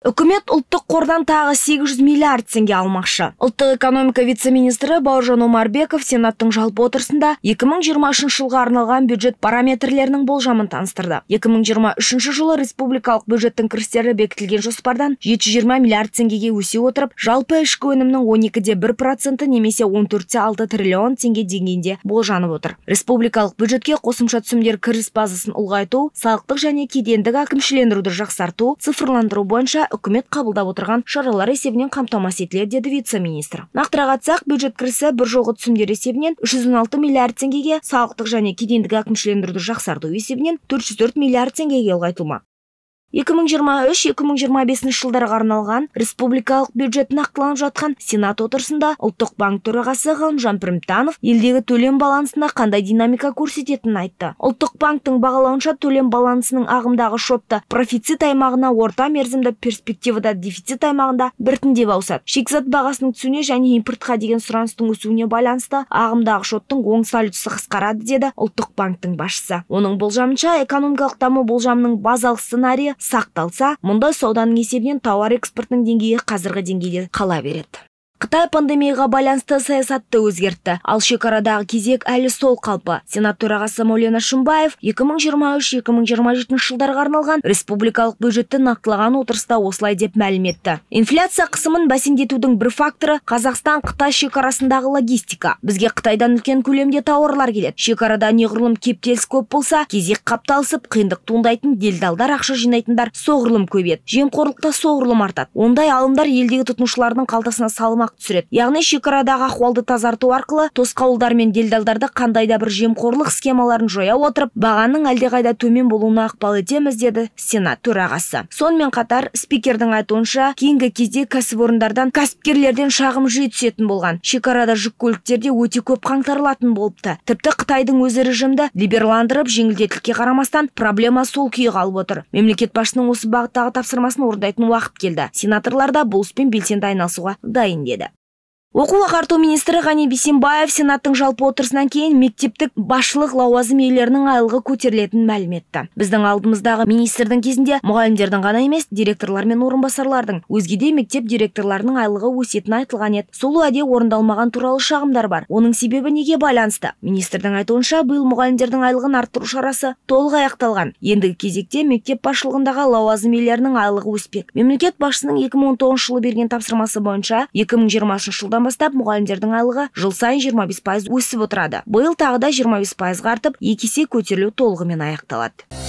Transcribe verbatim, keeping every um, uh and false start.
Үкімет ұлттық қордан тағы сегіз жүз миллиард теңге алмақшы. Ұлттық экономика вице-министрі Бауыржан Омарбеков Сенаттың жалпы отырысында екі мың жиырма үшінші жылға арналған бюджет параметрлерінің болжамын таныстырды. екі мың жиырма үшінші жылы республикалық бюджеттің кірістері бекітілген жоспардан жеті жүз жиырма миллиард теңгеге өсе отырып, жалпы ішкі өнімнің он екі де бір проценті немесе он төрт те алты триллион теңге деңгейінде болжанып отыр. Республикалық бюджетке қосымша түсімдер кіріс базасын ұлғайту, салықтық және кедендік әкімшілендіруді жақсарту, цифрландыру бойынша үкімет қабылдап отырған шаралар есебінен қамтамасыз етіледі, деді вице-министр. Нақтырақ айтсақ, бюджет кірісі бір жолғы түсімдер есебінен үш жүз он алты миллиард теңгеге, салықтық және кедендік әкімшілендіруді жақсарту есебінен төрт жүз төрт миллиард теңгеге ұлғайтылмақ. екі мың жиырма үш екі мың жиырма бесінші жылдарға арналған республикалық бюджет нақтыланып жатқан Сенат отырысында Ұлттық банк төрағасы Ғалымжан Пірімтанов елдегі төлем балансында қандай динамика көрсететінін айтты. Ұлттық банктың бағалауынша төлем балансының ағымдағы шотта профицит аймағына, орта мерзімді перспективада дефицит аймағында біртіндеп ауысады. Шикізат бағасының түсуіне және импортқа деген сұраныстың өсуіне байланысты ағымдағы шоттың оң сальдосы қысқарады, деді Ұлттық банктың басшысы. Оның болжамынша, экономикалық даму болжамының базалық сценарийі сақталса, мұндай сауданың есебінен тауар экспортының деңгейі қазіргі деңгейде қала береді. Қытай пандемияға байланысты саясатты өзгертті, ал шекарадағы кезек әлі сол қалпы. Сенат төрағасы Мәулен Әшімбаев екі мың жиырма үш екі мың жиырма жетінші жылдарға арналған республикалық бюджетті нақтылаған отырыста осылай деп мәлім етті. Инфляция қысымын бәсеңдетудің бір факторы Қазақстан-Қытай шекарасындағы логистика. Бізге Қытайдан үлкен көлемде тауарлар келеді. Шекарада неғұрлым кептеліс көп болса, кезек қапталысып, қиындық туындайтын делдалдар, ақша жинайтындар соғұрлым көбейеді. Жемқорлықта соғұрлым артады. Ондай алымдар елдегі тұтынушылардың қалтасына салмақ түсіреді. Яғни шекарадағы ахуалды тазарту арқылы тосқауылдар мен делдалдарды қандай да бір жемқорлық схемаларын жоя отырып, бағаның әлдеқайда төмен болуына ықпал етеміз, деді Сенат төрағасы. Сонымен қатар, спикердің айтуынша, кейінгі кезде кәсіпорындардан, кәсіпкерлерден шағым жиі түсетін болған. Шекарада жүк көліктерде өте көп қаңтарылатын болыпты. Тіпті Қытайдың өзі режимді либераландырып, жеңілдетілікке қарамастан, проблема сол күйі қалып отыр. Мемлекет басшысының осы бағыттағы тапсырмасын орындайтын уақыт келді. Сенаторлар да бұл іспен белсенді айналысуға дайын, деді. Оқу-ағарту министрі Ғани Бейсенбаев Сенаттың жалпы отырысынан кейін мектептік басшылық лауазым иелерінің айлығы көтерілетінін мәлім етті. Біздің алдымыздағы министрдің кезінде мұғалімдердің ғана емес, директорлар мен орынбасарлардың, өзге де мектеп директорларының айлығы өсетіні айтылған еді. Сол уәде орындалмаған туралы шағымдар бар. Оның себебі неге байланысты? Министрдің айтуынша, биыл мұғалімдердің айлығын арттыру шарасы толық аяқталған. Ендігі кезекте мектеп басшылығындағы лауазым иелерінің айлығы өспек. Мемлекет басшысының екі мың он тоғызыншы жылы берген тапсырмасы бойынша екі мың жиырмасыншы жылдан бастап мұғалімдердің айлығы жыл сайын жиырма бес пайыз өсіп отырады. Биыл тағы да жиырма бес пайызға артып, екі есе көтерілу толығымен аяқталады.